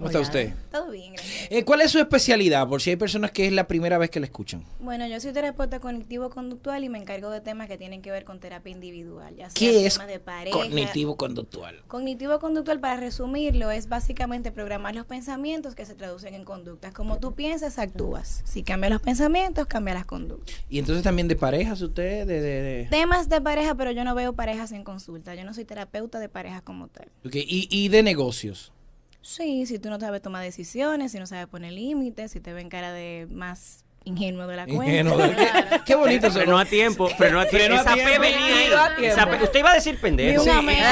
¿Cómo está usted? Todo bien, gracias. ¿Cuál es su especialidad? Por si hay personas que es la primera vez que la escuchan. Bueno, yo soy terapeuta cognitivo-conductual y me encargo de temas que tienen que ver con terapia individual. Ya sea ¿Qué es temas de pareja. cognitivo-conductual? Cognitivo-conductual, para resumirlo, es básicamente programar los pensamientos que se traducen en conductas. Como tú piensas, actúas. Si cambias los pensamientos, cambia las conductas. Y entonces también de parejas usted, Temas de pareja, pero yo no veo parejas en consulta. Yo no soy terapeuta de parejas como tal. Okay. ¿Y de negocios? Sí, si tú no sabes tomar decisiones, si no sabes poner límites, si te ven cara de más ingenuo de la cuenta. Claro. Qué bonito. Frenó a tiempo. Esa P venía ahí. Usted iba a decir pendejo. Sí.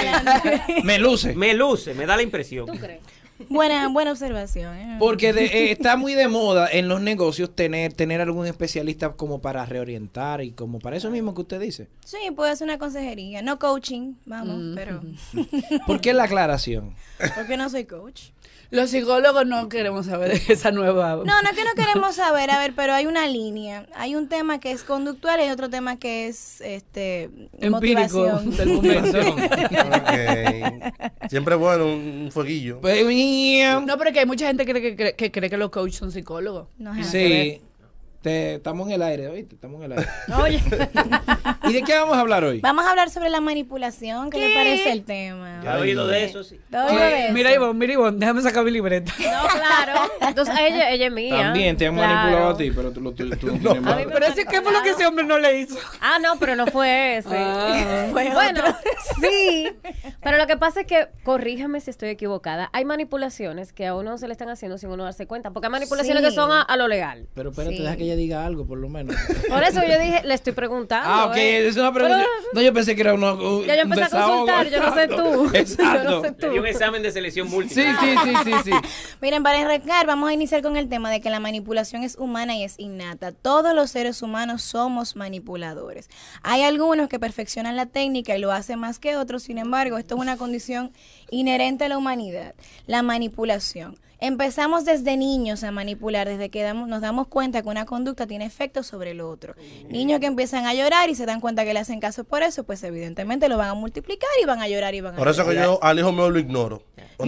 Me luce. Me da la impresión. ¿Tú crees? Buena observación. Porque está muy de moda en los negocios tener algún especialista como para reorientar y como para eso mismo que usted dice. Sí, puede ser una consejería, no coaching, vamos, pero... ¿Por qué la aclaración? Porque no soy coach. Los psicólogos no queremos saber de esa nueva... No es que no queremos saber, pero hay una línea. Hay un tema que es conductual y hay otro tema que es empírico motivación. del momento. Okay. Siempre es bueno un fueguillo. No, pero que hay mucha gente que cree que los coaches son psicólogos. No es Sí. Estamos en el aire, ¿oíste? Estamos en el aire. Oye. ¿Y de qué vamos a hablar hoy? Vamos a hablar sobre la manipulación. ¿Qué le parece el tema? Yo he oído de eso, sí. Mira, Ivonne, déjame sacar mi libreta. No, claro. Entonces, ella es mía. También te han manipulado a ti, pero tú no tienes más. Pero ese, ¿qué fue lo que ese hombre no le hizo? No, pero no fue ese. Fue bueno, otro. sí. Pero lo que pasa es que, corríjame si estoy equivocada, hay manipulaciones que a uno se le están haciendo sin uno darse cuenta. Porque hay manipulaciones que son a lo legal. Pero espérate, deja que ella diga algo, por lo menos. Por eso yo dije, le estoy preguntando. Ok, es una pregunta. No, yo pensé que era uno. Ya yo empecé a consultar, yo no sé tú. Exacto. Yo no sé tú. Hay un examen de selección múltiple. Sí. Miren, para arrancar, vamos a iniciar con el tema de que la manipulación es humana y es innata. Todos los seres humanos somos manipuladores. Hay algunos que perfeccionan la técnica y lo hacen más que otros, sin embargo, esto es una condición inherente a la humanidad, la manipulación. Empezamos desde niños a manipular, desde que nos damos cuenta que una conducta tiene efectos sobre el otro. Niños que empiezan a llorar y se dan cuenta que le hacen caso por eso, pues evidentemente lo van a multiplicar y van a llorar y van a Por eso llorar. que yo al hijo mío lo ignoro.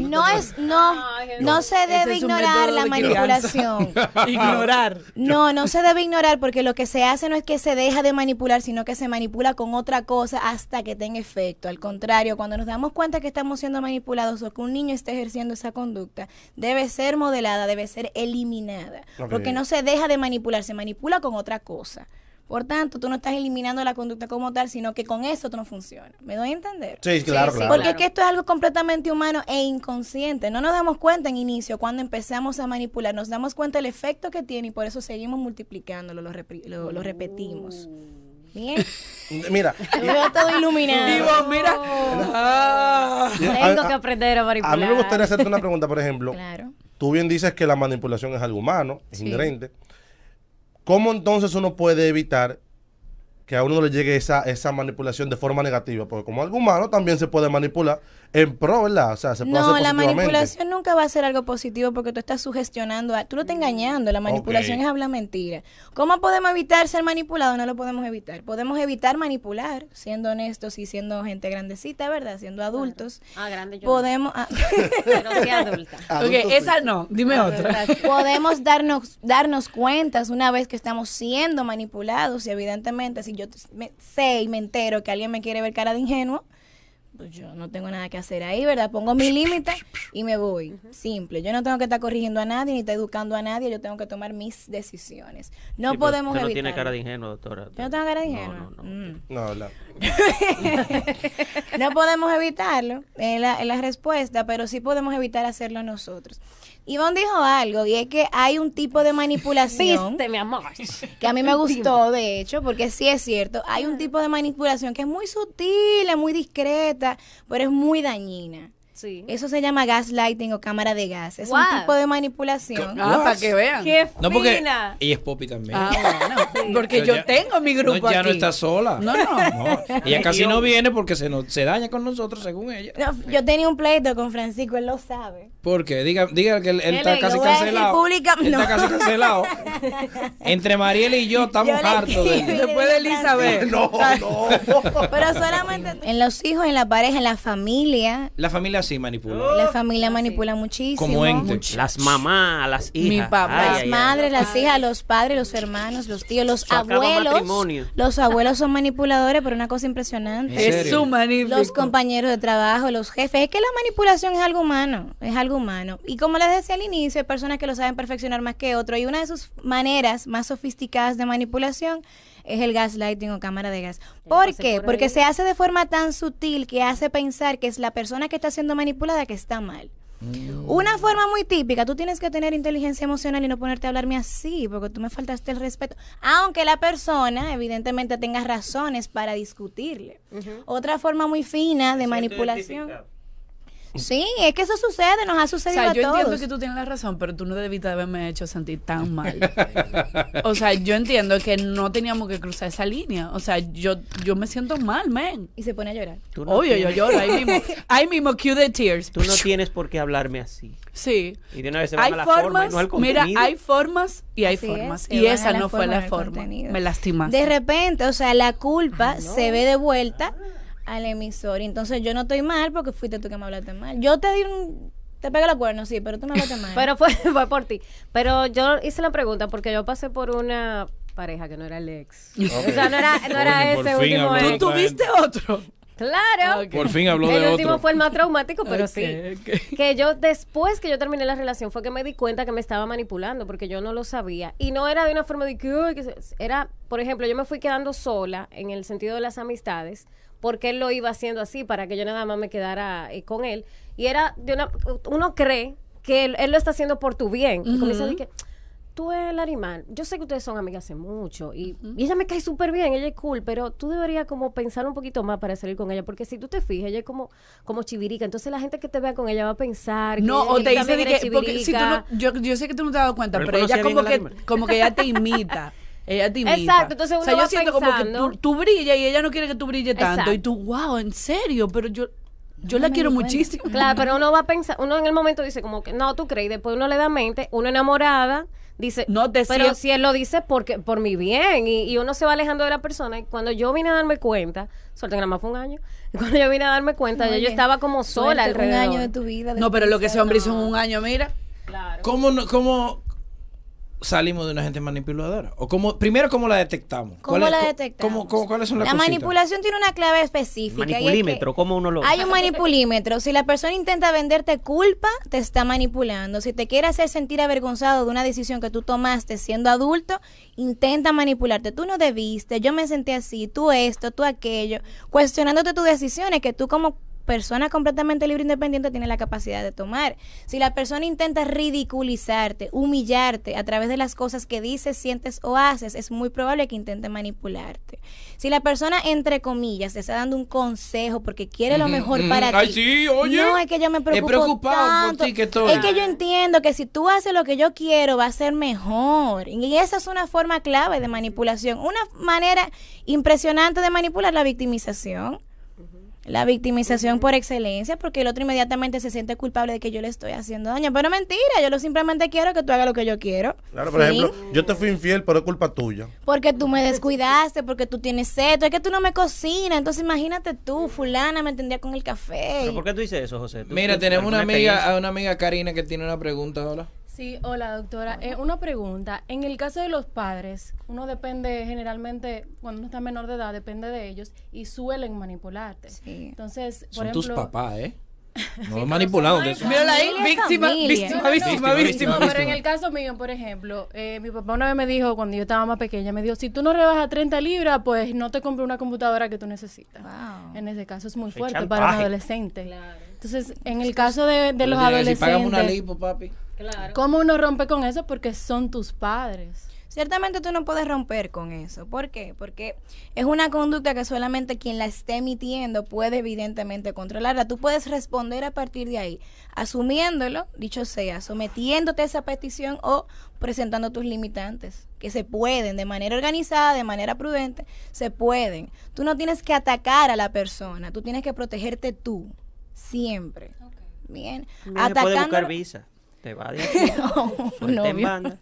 No se debe es un ignorar método la de manipulación. Ignorar. No se debe ignorar porque lo que se hace no es que se deja de manipular, sino que se manipula con otra cosa hasta que tenga efecto. Al contrario, cuando nos damos cuenta que estamos siendo manipulados o que un niño está ejerciendo esa conducta, debe ser modelada, debe ser eliminada. Okay. Porque no se deja de manipular, se manipula con otra cosa. Por tanto, tú no estás eliminando la conducta como tal, sino que con eso tú no funciona. ¿Me doy a entender? Sí, claro. Porque es que esto es algo completamente humano e inconsciente. No nos damos cuenta en inicio cuando empezamos a manipular. Nos damos cuenta del efecto que tiene y por eso seguimos multiplicándolo, lo repetimos. Bien. Mira. Yo veo todo iluminado. Ivonne, mira. Tengo que aprender a manipular. A mí me gustaría hacerte una pregunta, por ejemplo. Claro. Tú bien dices que la manipulación es algo humano, es inherente. ¿Cómo entonces uno puede evitar que a uno le llegue esa manipulación de forma negativa? Porque como algo humano también se puede manipular en pro, ¿verdad? O sea, se puede hacer No, la positivamente. manipulación nunca va a ser algo positivo porque tú estás sugestionando, tú lo estás engañando. La manipulación es hablar mentira. ¿Cómo podemos evitar ser manipulados? No lo podemos evitar. Podemos evitar manipular, siendo honestos y siendo gente grandecita, ¿verdad? Siendo adultos. Grande yo. Podemos... Pero sí adulta. Ok, esa no, dime otra. Podemos darnos cuentas una vez que estamos siendo manipulados y evidentemente si yo sé y me entero que alguien me quiere ver cara de ingenuo, pues yo no tengo nada que hacer ahí, ¿verdad? Pongo mi límite y me voy. Simple. Yo no tengo que estar corrigiendo a nadie ni estar educando a nadie. Yo tengo que tomar mis decisiones. No podemos evitarlo. evitar. No tiene cara de ingenuo, doctora. Yo no tengo cara de ingenuo. No, no. No podemos evitarlo en la respuesta, pero sí podemos evitar hacerlo nosotros. Ivonne dijo algo y es que hay un tipo de manipulación Viste, mi amor. que a mí me gustó, de hecho, porque sí es cierto, hay un tipo de manipulación que es muy sutil, es muy discreta, pero es muy dañina. Sí. Eso se llama gaslighting o cámara de gas. Es un What? tipo de manipulación. Para que vean. ¡Qué fina! No, porque ella es Poppy también. Bueno, porque Pero yo tengo mi grupo ya aquí. no está sola. No. Ella casi no viene porque se daña con nosotros, según ella. No, yo tenía un pleito con Francisco, él lo sabe. ¿Por qué? Diga que él está casi lo voy a decir cancelado. públicamente. Él está casi cancelado. Entre Mariela y yo estamos Yo le hartos de escribí. él. Después de Elizabeth. No. Pero solamente en los hijos, en la pareja, en la familia. La familia así manipula? La familia manipula muchísimo. Como ente. Las mamás, las hijas. Mi papá. Las madres, las hijas, los padres, los hermanos, los tíos, los Eso acaba abuelos. matrimonio. Los abuelos son manipuladores, pero una cosa impresionante. ¿En Es serio? su magnífico. Los compañeros de trabajo, los jefes. Es que la manipulación es algo humano, es algo humano. Y como les decía al inicio, hay personas que lo saben perfeccionar más que otros. Y una de sus maneras más sofisticadas de manipulación es el gaslighting o cámara de gas. ¿Por pasé qué? por Porque ahí. se hace de forma tan sutil que hace pensar que es la persona que está siendo manipulada que está mal. Una forma muy típica, tú tienes que tener inteligencia emocional y no ponerte a hablarme así, porque tú me faltaste el respeto. Aunque la persona, evidentemente, tenga razones para discutirle. Otra forma muy fina de manipulación. Sí, es que eso sucede, nos ha O sucedido sea, a yo todos. entiendo que tú tienes la razón, pero tú no debiste haberme hecho sentir tan mal. O sea, yo entiendo que no teníamos que cruzar esa línea. O sea, yo me siento mal, man. Y se pone a llorar. Tú no Obvio, yo tienes- lloro ahí mismo, cue the tears. Tú no tienes por qué hablarme así. Sí. Y de una vez se van Hay a la forma y formas, no al mira, contenido. hay formas y hay Así formas. es, se Y van esa a la no fue forma la del forma. contenido. Me lastimaste. De repente, o sea, la culpa se ve de vuelta al emisor. Y entonces yo no estoy mal porque fuiste tú que me hablaste mal. Yo te di te pegué los cuernos, sí, pero tú me hablaste mal. Pero fue por ti. Pero yo hice la pregunta porque yo pasé por una pareja que no era el ex. O sea, no era Coño, por ese fin último habló. ex. ¿Tú tuviste otro? Claro. Ok. Por fin habló El de último otro. fue el más traumático, pero sí. Ok. Que yo, después que yo terminé la relación, fue que me di cuenta que me estaba manipulando, porque yo no lo sabía. Y no era de una forma de que, "Ay, era, por ejemplo, yo me fui quedando sola en el sentido de las amistades, porque él lo iba haciendo así, para que yo nada más me quedara con él. Y era de uno cree que él lo está haciendo por tu bien. Y comienza a decir que, tú eres Larimar, yo sé que ustedes son amigas hace mucho y ella me cae súper bien, ella es cool, pero tú deberías como pensar un poquito más para salir con ella, porque si tú te fijas, ella es como chivirica, entonces la gente que te vea con ella va a pensar No, que o él te dice también de es que, porque si tú no, chivirica. yo sé que tú no te has dado cuenta, Pero él pero ella conocía como bien a que, Larimar. como que ella te imita. Ella te imita. Exacto, entonces o sea, uno yo va siento como que pensando- tú brillas y ella no quiere que tú brilles tanto. Exacto. Y tú, wow, en serio, pero yo No la me quiero di cuenta. muchísimo. Claro, pero uno va a pensar, uno en el momento dice como que no, tú crees, y después uno le da mente, uno enamorada, dice, No, pero decía- si él lo dice porque por mi bien, y uno se va alejando de la persona, y cuando yo vine a darme cuenta, suerte que nada más fue un año, y cuando yo vine a darme cuenta, ya yo Oye, estaba como sola suerte, alrededor. un año de tu vida. No, pero lo que ese hombre hizo en un un año, mira. Claro. ¿Cómo salimos de una gente manipuladora? O primero, ¿cómo la detectamos? ¿Cómo ¿Cuáles- la detectamos? ¿Cuáles son las La cositas? manipulación tiene una clave específica. y es que Manipulímetro, ¿cómo uno lo...? hay un manipulímetro. Si la persona intenta venderte culpa, te está manipulando. Si te quiere hacer sentir avergonzado de una decisión que tú tomaste siendo adulto, intenta manipularte. Tú no debiste, yo me sentí así, tú esto, tú aquello, cuestionándote tus decisiones que tú como persona completamente libre e independiente tiene la capacidad de tomar. Si la persona intenta ridiculizarte, humillarte a través de las cosas que dices, sientes o haces, es muy probable que intente manipularte. Si la persona, entre comillas, te está dando un consejo porque quiere lo mejor para Ay, ti. sí, oye. No, es que yo me preocupo preocupado por tanto. ti que estoy. Es que yo entiendo que si tú haces lo que yo quiero, va a ser mejor. Y esa es una forma clave de manipulación. Una manera impresionante de manipular la victimización. La victimización por excelencia, porque el otro inmediatamente se siente culpable de que yo le estoy haciendo daño. Pero mentira, yo simplemente quiero que tú hagas lo que yo quiero. Claro, por Fin. ejemplo, yo te fui infiel, pero es culpa tuya. Porque tú me descuidaste, porque tú tienes sed, es que tú no me cocinas. Entonces imagínate tú, fulana me entendía con el café. ¿Pero por qué tú dices eso, José? Mira, tenemos alguna una amiga Karina que tiene una pregunta, hola. Sí, hola doctora. Una pregunta. En el caso de los padres, uno depende generalmente, cuando uno está menor de edad, depende de ellos y suelen manipularte. Sí. Entonces, por Son ejemplo... tus papás, ¿eh? No manipulando. de eso. Mírala ahí, Familia, víctima, familia. víctima, No, no, víctima, no. víctima. No, pero en el caso mío, por ejemplo, mi papá una vez me dijo, cuando yo estaba más pequeña, me dijo, si tú no rebajas 30 libras, pues no te compro una computadora que tú necesitas. Wow. En ese caso es muy Qué fuerte para un chantaje. adolescente. Entonces, en el caso de los Si pagamos una adolescentes, lipo, papi. Claro. ¿cómo uno rompe con eso? Porque son tus padres. Ciertamente tú no puedes romper con eso. ¿Por qué? Porque es una conducta que solamente quien la esté emitiendo puede evidentemente controlarla. Tú puedes responder a partir de ahí, asumiéndolo, dicho sea, sometiéndote a esa petición o presentando tus limitantes, que se pueden, de manera organizada, de manera prudente, se pueden. Tú no tienes que atacar a la persona, tú tienes que protegerte tú, siempre. Bien. Mira, puede buscar Atacándolo- visa. Te va de aquí. Suerte en novio. banda.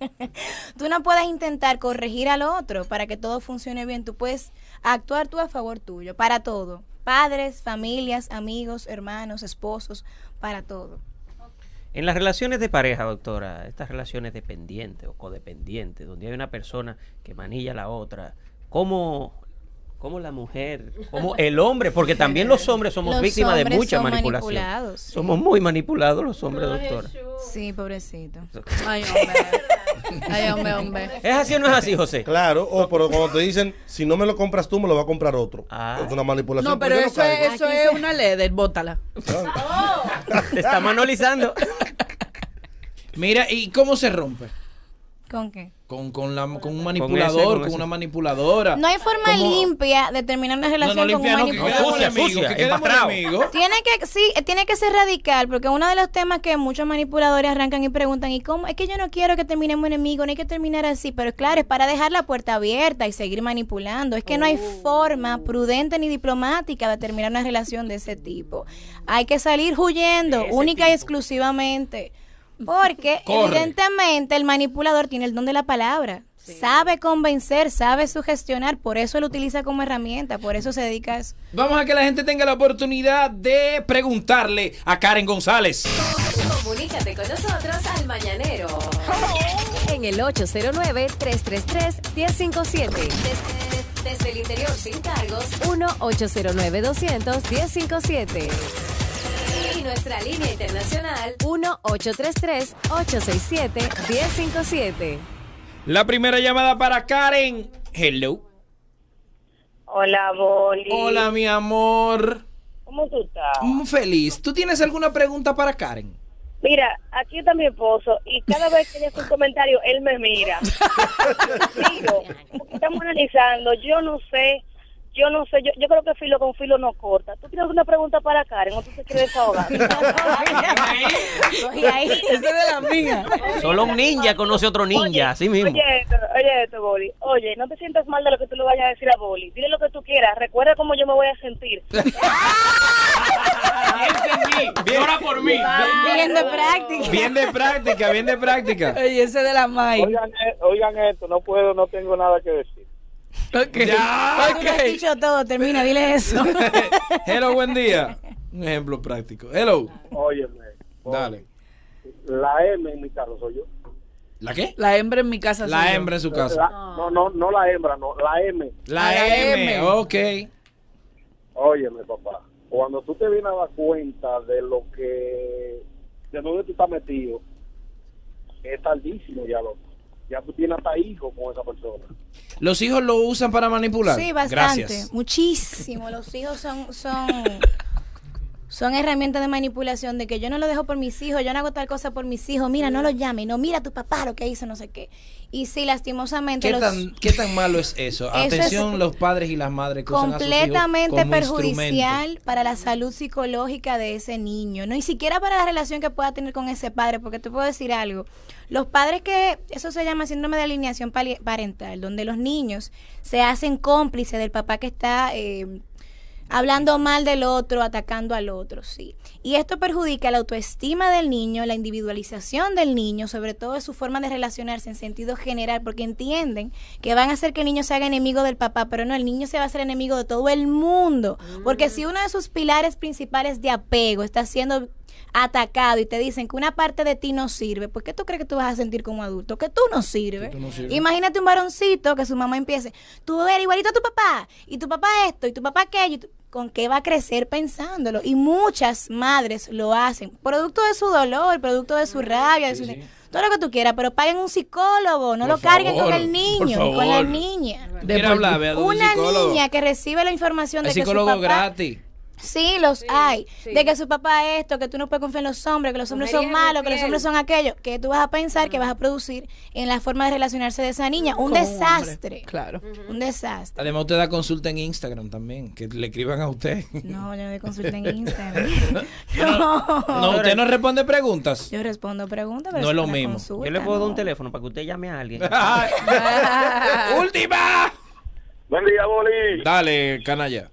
Tú no puedes intentar corregir al otro para que todo funcione bien. Tú puedes actuar tú a favor tuyo, para todo. padres, familias, amigos, hermanos, esposos, para todo. En las relaciones de pareja, doctora, estas relaciones dependientes o codependientes, donde hay una persona que manilla a la otra, ¿cómo la mujer, cómo el hombre? Porque también los hombres somos Los víctimas de hombres mucha son manipulación. manipulados, sí. Somos muy manipulados los hombres, doctora. Sí, pobrecito. Ay, hombre. Ay, hombre. ¿Es así o no es así, José? Claro, pero cuando te dicen, si no me lo compras tú, me lo va a comprar otro. Ah. Es una manipulación. No, pero yo eso caigo. es una ley, bótala. Te está manualizando. Mira, ¿y cómo se rompe? ¿Con qué? Con un manipulador, con una manipuladora. No hay forma limpia de terminar una relación con un manipulador. Tiene que ser radical, porque uno de los temas que muchos manipuladores arrancan y preguntan, ¿y cómo? Es que yo no quiero que terminemos enemigos, no hay que terminar así, pero claro, es para dejar la puerta abierta y seguir manipulando. Es que no hay forma prudente ni diplomática de terminar una relación de ese tipo. Hay que salir huyendo, única y exclusivamente. Porque evidentemente el manipulador tiene el don de la palabra, sabe convencer, sabe sugestionar, por eso lo utiliza como herramienta, por eso se dedica a eso. Vamos a que la gente tenga la oportunidad de preguntarle a Karen González. Comunícate con nosotros al Mañanero en el 809-333-1057. Desde el interior sin cargos, 1-809-200-1057. Y nuestra línea internacional 1-833-867-1057. La primera llamada para Karen. Hello. Hola, Boli. Hola, mi amor. ¿Cómo tú estás? Feliz. ¿Tú tienes alguna pregunta para Karen? Mira, aquí está mi esposo y cada vez que ella hace un comentario, él me mira. Digo, estamos analizando, yo no sé, yo creo que filo con filo no corta. ¿Tú tienes una pregunta para Karen o tú te quieres desahogar? Esa es de la mía. Solo un ninja conoce otro ninja, así mismo. Oye esto, Boli. Oye, no te sientas mal de lo que tú le vayas a decir a Boli. Dile lo que tú quieras. Recuerda cómo yo me voy a sentir. Bien por mí. Bien de práctica. Bien de práctica. Oye, ese de la May. Oigan esto, no tengo nada que decir. Okay. Ya, tú has dicho todo, termina, dile eso. Hello, buen día. Un ejemplo práctico. Hello. Óyeme. Dale. La M en mi caso soy yo. ¿La qué? La hembra en mi casa soy La yo. hembra en su casa. No la hembra, no, la M. La M, ok. Óyeme, papá, cuando tú te vienes a dar cuenta de donde tú estás metido, es tardísimo ya tú tienes hasta hijos con esa persona. ¿Los hijos lo usan para manipular? Sí, bastante. Gracias. Muchísimo. Los hijos son herramientas de manipulación, de que yo no lo dejo por mis hijos, yo no hago tal cosa por mis hijos, mira, no lo llame, no, mira tu papá lo que hizo, no sé qué. Y sí, lastimosamente ¿Qué tan malo es eso? Atención, los padres y las madres que usan a sus hijos completamente como perjudicial instrumento para la salud psicológica de ese niño, no, ni siquiera para la relación que pueda tener con ese padre, porque te puedo decir algo, los padres eso se llama síndrome de alienación parental, donde los niños se hacen cómplices del papá que está hablando mal del otro, atacando al otro, sí. Y esto perjudica la autoestima del niño, la individualización del niño, sobre todo de su forma de relacionarse en sentido general, porque entienden que van a hacer que el niño se haga enemigo del papá, pero no, el niño se va a hacer enemigo de todo el mundo, porque si uno de sus pilares principales de apego está siendo atacado y te dicen que una parte de ti no sirve, ¿por qué tú crees que tú vas a sentir como adulto? Que tú no sirves. Imagínate un varoncito que su mamá empiece, tú eres igualito a tu papá, y tu papá esto, y tu papá aquello, ¿con qué va a crecer pensándolo? Y muchas madres lo hacen, producto de su dolor, producto de su rabia, todo lo que tú quieras, pero paguen un psicólogo, no lo carguen con el niño, ni con la niña. Una niña que recibe la información de que su papá... gratis. Sí, los hay. Sí. De que su papá es esto, que tú no puedes confiar en los hombres, que los hombres son malos, que los hombres son aquello, que tú vas a pensar que vas a producir en la forma de relacionarse de esa niña. Un desastre. Claro. Un desastre. Además, usted da consulta en Instagram también, que le escriban a usted. No, yo no doy consulta en Instagram. No, usted no responde preguntas. Yo respondo preguntas, pero no es lo mismo. Consulta, yo le puedo dar un teléfono para que usted llame a alguien. ¡Última! Buen día, Boli. Dale, canalla.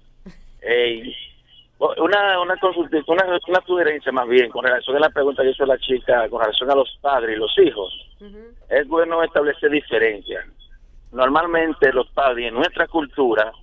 Una consulta, una sugerencia más bien con relación a la pregunta que hizo la chica con relación a los padres y los hijos. Es bueno establecer diferencias. Normalmente los padres en nuestra cultura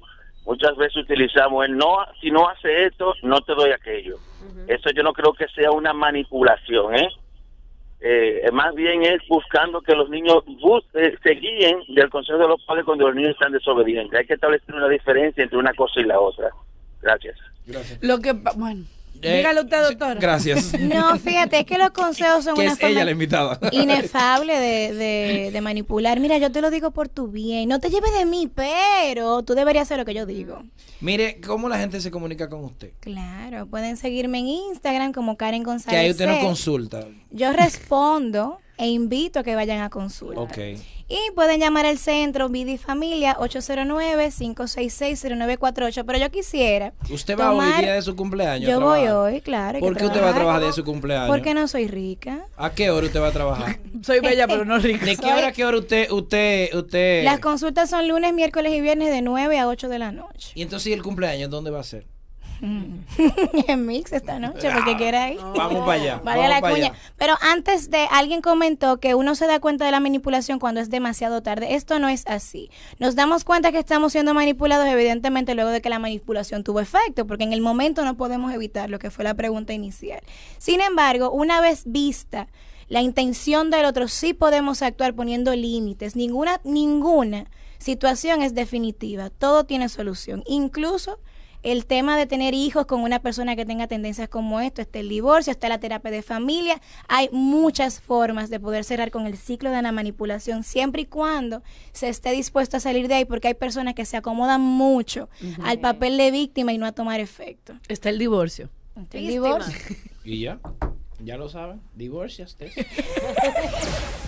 muchas veces utilizamos el no, si no hace esto, no te doy aquello. Eso yo no creo que sea una manipulación, más bien es buscando que los niños se guíen del consejo de los padres cuando los niños están desobedientes. Hay que establecer una diferencia entre una cosa y la otra. Gracias. Lo que, bueno, dígale usted, doctora. Gracias. No, fíjate, es que los consejos son Que una es ella forma la invitada. inefable de manipular. Mira, yo te lo digo por tu bien. No te lleves de mí, pero tú deberías hacer lo que yo digo. Mire, ¿cómo la gente se comunica con usted? Claro, pueden seguirme en Instagram como Karen González. Que ahí usted no C. consulta. Yo respondo e invito a que vayan a consulta. Ok. Y pueden llamar al centro Vida y Familia 809-566-0948. Pero yo quisiera ¿Usted va hoy día de su cumpleaños? Yo a voy trabajar? hoy, claro. hay ¿Por que qué usted va a trabajar. trabajar día de su cumpleaños? Porque no soy rica. ¿A qué hora usted va a trabajar? Soy bella, pero no rica. ¿De qué hora a qué hora usted? Las consultas son lunes, miércoles y viernes de 9 a 8 de la noche. Y entonces, ¿y el cumpleaños dónde va a ser? En Mix esta noche, porque quiera ir. Vamos para allá. Vale vamos la para cuña. allá. Pero antes de, alguien comentó que uno se da cuenta de la manipulación cuando es demasiado tarde. Esto no es así. Nos damos cuenta que estamos siendo manipulados, evidentemente, luego de que la manipulación tuvo efecto, porque en el momento no podemos evitar lo que fue la pregunta inicial. Sin embargo, una vez vista la intención del otro, sí podemos actuar poniendo límites. Ninguna situación es definitiva. Todo tiene solución. Incluso el tema de tener hijos con una persona que tenga tendencias como esto, está el divorcio, está la terapia de familia. Hay muchas formas de poder cerrar con el ciclo de la manipulación, siempre y cuando se esté dispuesto a salir de ahí, porque hay personas que se acomodan mucho al papel de víctima y no a tomar efecto. Está el divorcio. El divorcio. Y ya lo saben, divorciaste.